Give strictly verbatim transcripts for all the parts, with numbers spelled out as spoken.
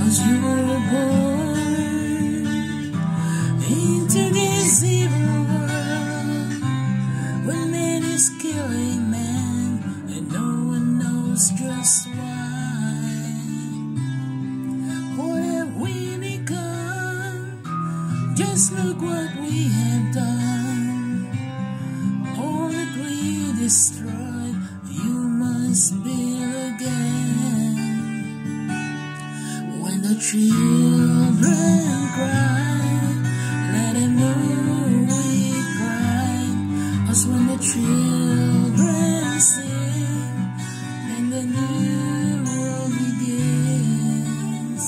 'cause you were born into this evil world where man is killing man and no one knows just why. What have we become? Just look what we have done. All that we destroyed, you must build again. When the children cry, let them know we cry. 'Cause when the children sing, then the new world begins.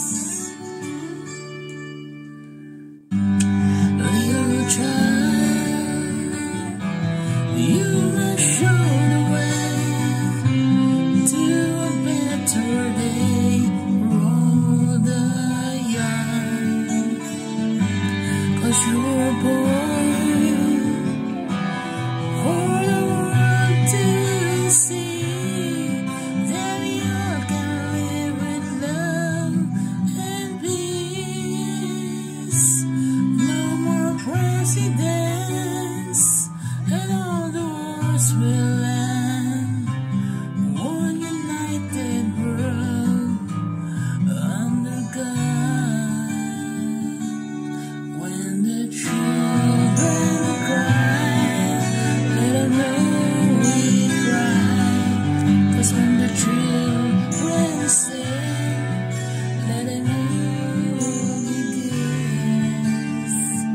Little child, you must show the way to a better day for all the young. 'Cause you were born for the world to see that you can live with love and peace. No more presidents and all the wars will end. One united world under God. When the children cry, let them know we cry. 'Cause when the children sing, let them know we begins.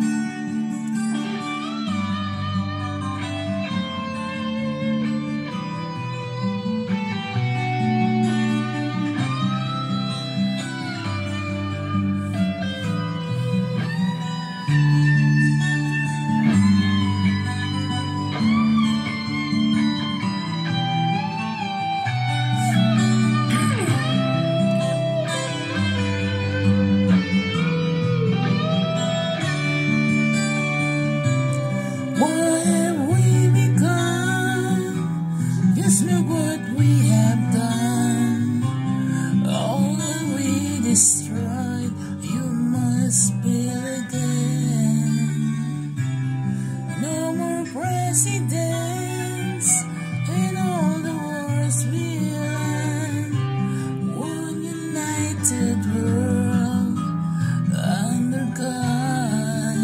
What have we become? Just look what we have done. All that we destroyed, you must build again. No more presidents and all the wars will end. One united world under God.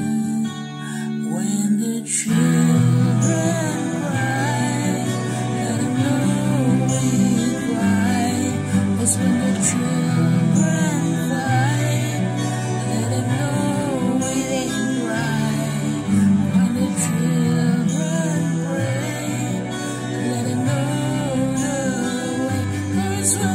When the children cry, let them know we cry. 'Cause when the children fight, let them know we didn't cry. When the children pray, let them know the way. 'Cause